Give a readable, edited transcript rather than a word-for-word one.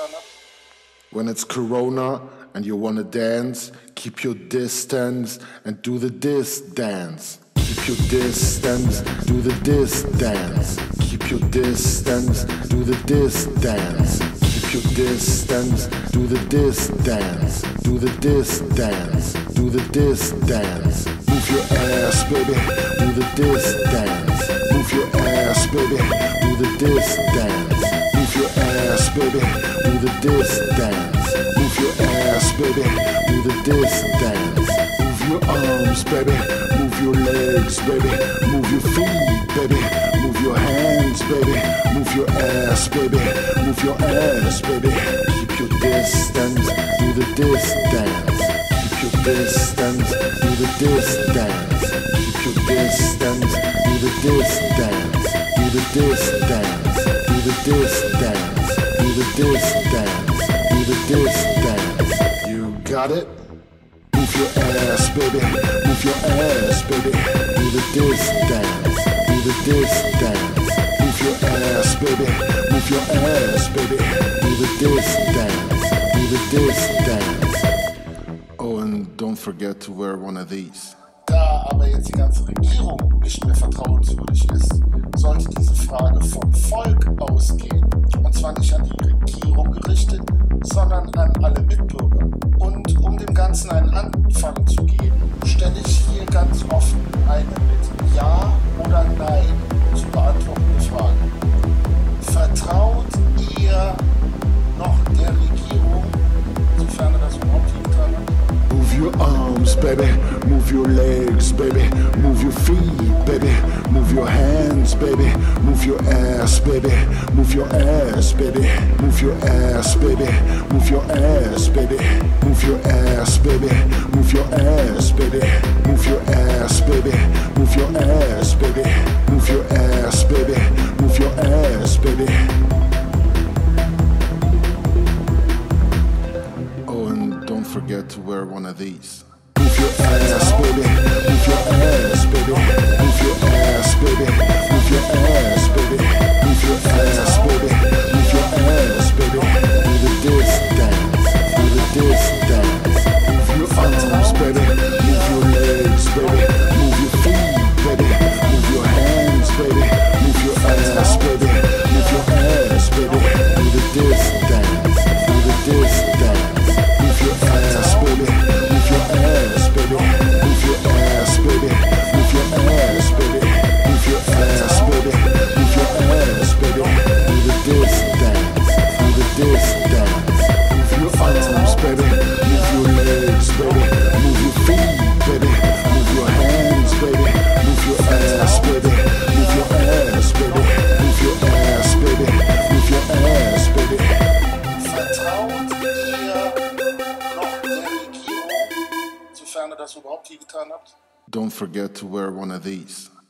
When it's Corona and you wanna dance, keep your distance and do the dis dance. Keep your distance, do the dis dance. Keep your distance, do the dis dance. Keep your distance, do the dis dance. Do the dis dance, do the dis dance. Move your ass, baby, do the dis dance. Move your ass, baby, do the dis dance. Move your ass, baby, do the dis dance. Move your ass, baby, do the dis dance. Move your arms, baby, move your legs, baby, move your feet, baby, move your hands, baby, move your ass, baby, move your ass, baby. Keep your distance, do the dis dance. Keep your distance, do the dis dance. Keep your distance, do the dis dance. Do the dis dance, do the dis dance, do the dis dance, do the dis dance. You got it? Move your ass, baby, move your ass, baby. Do the dis dance, do the dis dance. Move your ass, baby, move your ass, baby. Do the dis dance, do the dis dance. Oh, and don't forget to wear one of these. Da aber jetzt die ganze Regierung nicht mehr vertrauenswürdig ist, sollte diese Frage vom Volk ausgehen. Und zwar nicht an die Regierung gerichtet, sondern an alle Mitbürger. Und um dem Ganzen einen Anfang zu geben, stelle ich hier ganz offen eine mit Ja oder Nein zu beantwortende Frage. Vertraut ihr noch der Regierung, sofern das überhaupt getan hat? Move your arms, baby, move your legs, baby, move your feet, baby, move your hands, baby, move your ass, baby, move your ass, baby, move your ass, baby, move your ass, baby, move your ass, baby, move your ass, baby, move your ass, baby, move your ass, baby, move your ass, baby, move your ass, baby. Don't forget to wear one of these. Move your ass, baby. Move your ass, baby. Move your ass, baby. Move your ass, baby. Move your ass, baby. Move your ass, baby. Do the dis dance. Do the dis dance. Move your arms, baby. Move your legs, baby. Move your feet, baby. Move your hands, baby. Move your ass, baby. Move your ass, baby. Do the dis dance. Do the dis dance. Move your ass, baby. Move your ass, baby. Move your ass, baby. Move your ass, baby. Move your ass, baby. Move your ass, baby. Do the dis dance. Do the dis dance. Move your arms, baby. Move your legs, baby. Move your feet, baby. Move your hands, baby. Move your ass, baby. Move your ass, baby. Move your ass, baby. Move your ass, baby. Vertraut ihr noch der Regierung, sofern ihr das überhaupt je getan habt? Don't forget to wear one of these.